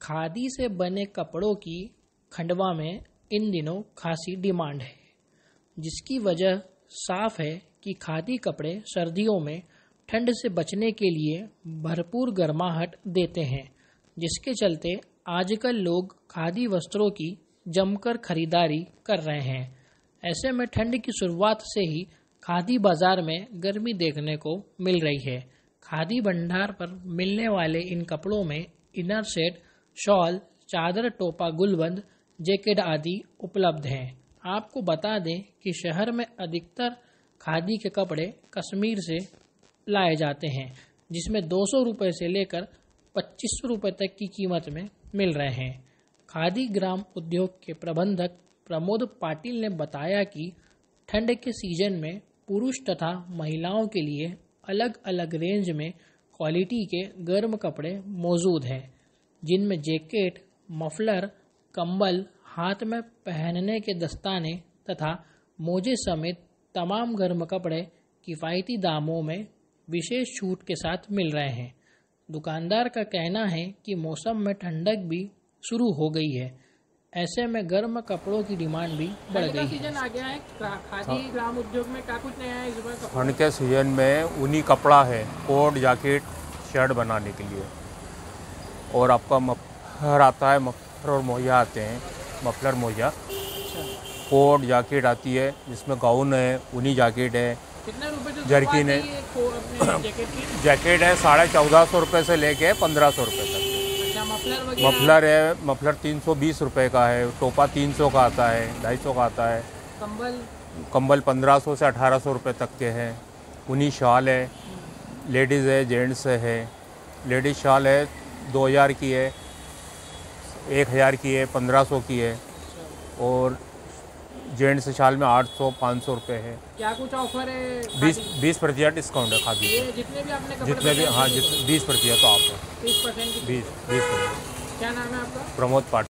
खादी से बने कपड़ों की खंडवा में इन दिनों खासी डिमांड है, जिसकी वजह साफ है कि खादी कपड़े सर्दियों में ठंड से बचने के लिए भरपूर गर्माहट देते हैं, जिसके चलते आजकल लोग खादी वस्त्रों की जमकर खरीदारी कर रहे हैं। ऐसे में ठंड की शुरुआत से ही खादी बाजार में गर्मी देखने को मिल रही है। खादी भंडार पर मिलने वाले इन कपड़ों में इनर सेट, शॉल, चादर, टोपा, गुलबंद, जैकेट आदि उपलब्ध हैं। आपको बता दें कि शहर में अधिकतर खादी के कपड़े कश्मीर से लाए जाते हैं, जिसमें 200 रुपये से लेकर 2500 रुपये तक की कीमत में मिल रहे हैं। खादी ग्राम उद्योग के प्रबंधक प्रमोद पाटिल ने बताया कि ठंड के सीजन में पुरुष तथा महिलाओं के लिए अलग अलग रेंज में क्वालिटी के गर्म कपड़े मौजूद हैं, जिनमें जैकेट, मफलर, कंबल, हाथ में पहनने के दस्ताने तथा मोजे समेत तमाम गर्म कपड़े किफ़ायती दामों में विशेष छूट के साथ मिल रहे हैं। दुकानदार का कहना है कि मौसम में ठंडक भी शुरू हो गई है, ऐसे में गर्म कपड़ों की डिमांड भी बढ़ गई है। सीजन आ गया है, खादी ग्राम उद्योग में क्या कुछ नया है इस बार? ठंड के सीजन में ऊनी कपड़ा है, कोट, जैकेट, शर्ट बनाने के लिए, और आपका मफलर आता है, मफलर और मोजा आते हैं, मफलर मोजा, कोट, जैकेट आती है, जिसमें गाउन है, ऊनी जैकेट है, कितने रुपए जर्किन है। जैकेट है 1450 रुपये से लेके 1500 रुपये तक। मफलर है, मफलर 320 रुपये का है, टोपा 300 का आता है, 250 का आता है, कंबल 1500 से 1800 रुपये तक के हैं। ऊनी शॉल है, लेडीज़ है, जेंट्स है। लेडीज़ शॉल है 2000 की है, 1000 की है, 1500 की है, और जेंट्स शॉल में 800-500 रुपये है। क्या कुछ ऑफर है? 20% डिस्काउंट है खादी पे। जितने भी आपने जितने भी, हाँ, 20% तो आप 30%। क्या नाम है आपका? प्रमोद पाटिल।